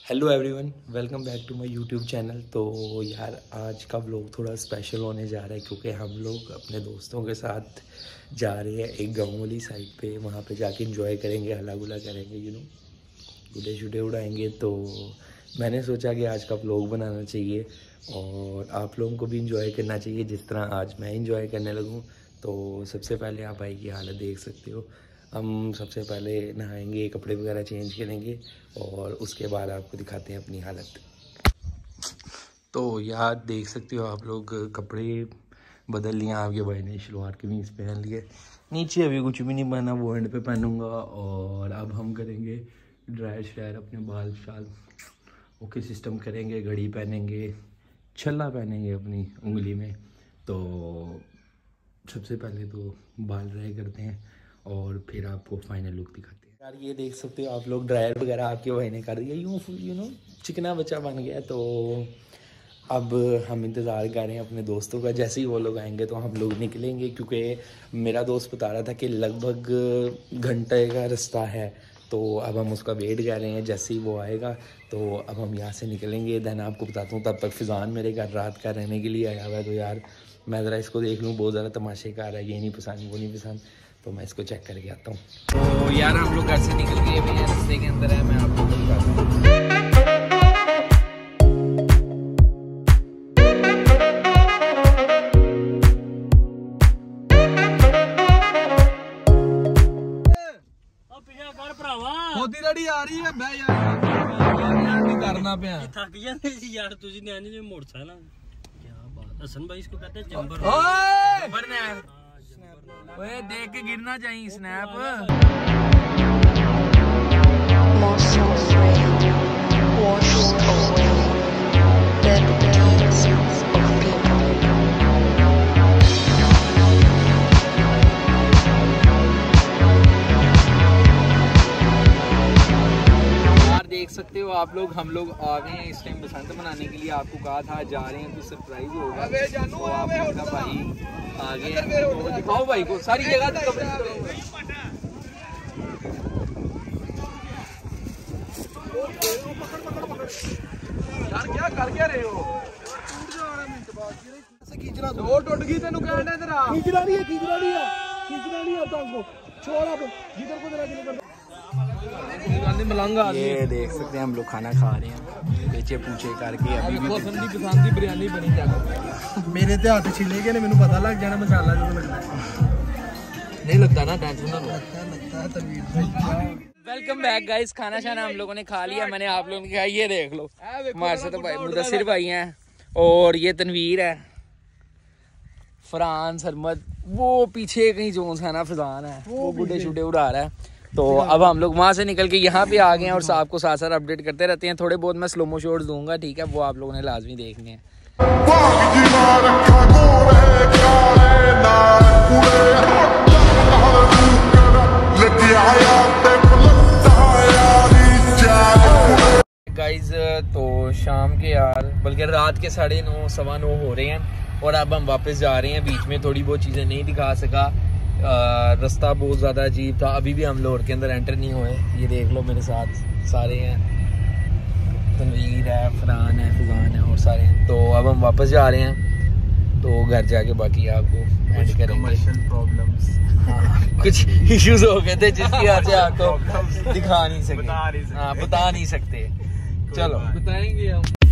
Hello everyone, welcome back to my YouTube channel. तो यार आज का व्लॉग थोड़ा स्पेशल होने जा रहा है क्योंकि हम लोग अपने दोस्तों के साथ जा रहे हैं एक गाँव वाली साइड पे। वहाँ पे जाके एंजॉय करेंगे, हल्ला गुला करेंगे, गुड्डे शुड्डे उड़ाएंगे। तो मैंने सोचा कि आज का व्लॉग बनाना चाहिए और आप लोगों को भी इंजॉय करना चाहिए जिस तरह आज मैं इंजॉय करने लगूँ। तो सबसे पहले आप भाई की हालत देख सकते हो। हम सबसे पहले नहाएंगे, कपड़े वगैरह चेंज करेंगे और उसके बाद आपको दिखाते हैं अपनी हालत। तो यार देख सकते हो आप लोग, कपड़े बदल लिए आपके भाई ने, शलवार कमीज पहन लिए, नीचे अभी कुछ भी नहीं पहना, वो एंड पे पहनूंगा। और अब हम करेंगे ड्रायर श्रायर, अपने बाल शाल ओके सिस्टम करेंगे, घड़ी पहनेंगे, छल्ला पहनेंगे अपनी उंगली में। तो सबसे पहले तो बाल ड्राई करते हैं और फिर आपको फाइनल लुक दिखाते हैं। यार ये देख सकते हो आप लोग, ड्रायर वगैरह आपके भाई ने कर दिया, यूँ चिकना बच्चा बन गया। तो अब हम इंतज़ार कर रहे हैं अपने दोस्तों का। जैसे ही वो लोग आएंगे तो हम लोग निकलेंगे, क्योंकि मेरा दोस्त बता रहा था कि लगभग घंटे का रास्ता है। तो अब हम उसका वेट कर रहे हैं, जैसे ही वो आएगा तो अब हम यहाँ से निकलेंगे। देन आपको बताता हूँ, तब तक फिजान मेरे घर रात का रहने के लिए आया हुआ है। तो यार मैं ज़रा इसको देख लूँ, बहुत ज़्यादा तमाशे का आ रहा है, ये नहीं पसंद वो नहीं पसंद, तो मैं इसको चेक करके आता हूँ। तो यार हम लोग घर से निकल गए, अभी रास्ते के अंदर है, मैं आपको दिखाता हूँ। रेडी आ रही है मैं यार नहीं करना पे थक जाते यार तुझे न्याने जो मोटरसाइकिल क्या बात। हसन भाई इसको कहते हैं जंबर। ओए देख के गिरना चाहिए स्नैप। देख सकते हो आप लोग, हम लोग आ गए हैं इस टाइम बसंत मनाने के लिए। आपको कहा था जा रहे हैं तो सरप्राइज होगा। तो आपका भाई आ गए हैं, दिखाओ भाई को सारी जगह। यार क्या कर क्या रहे हो? टूट गई तेन खींचना नहीं है छोड़ जिधर को तेरा दिल करता। ये देख सकते हैं हम लोग खाना खा रहे हैं, पीछे पूछे करके। अभी भी पसंद की बिरयानी बनी जाएगा मेरे ते हाथ छिले गए, मैंने पता लग जाना मसाला जो लगना नहीं लगता ना, टेंशन ना लो। वेलकम बैक गाइस, खाना शाना हम लोगों ने खा लिया। मैंने आप लोगों ने कहा ये देख लो, हमारे साथ तो भाई मुदस्सिर भाई हैं और ये तनवीर है, फरहान सरमद, वो पीछे कहीं जोन है ना फिजान है, वो गुड्डे शुड्डे उड़ा रहा है। तो अब हम लोग वहाँ से निकल के यहाँ पे आ गए हैं और आपको साथ साथ अपडेट करते रहते हैं। थोड़े बहुत मैं स्लोमो शॉट्स दूंगा, ठीक है, वो आप लोगों ने लाजमी देखने हैं। गाइज तो शाम के यार बल्कि रात के 9:30 सवा 9 हो रहे हैं और अब हम वापस जा रहे हैं। बीच में थोड़ी बहुत चीज़ें नहीं दिखा सका, रास्ता बहुत ज़्यादा अजीब था। अभी भी हम लोग के अंदर एंटर नहीं हुए। ये देख लो मेरे साथ सारे हैं, तनवीर है, फरहान है, फिजान है और सारे हैं। तो अब हम वापस जा रहे हैं, तो घर जाके बाकी आपको एंड करेंगे। प्रॉब्लम्स कुछ इश्यूज हो गए थे जिसकी वजह से आपको दिखा नहीं सके, बता नहीं सकते। चलो बताएंगे हम।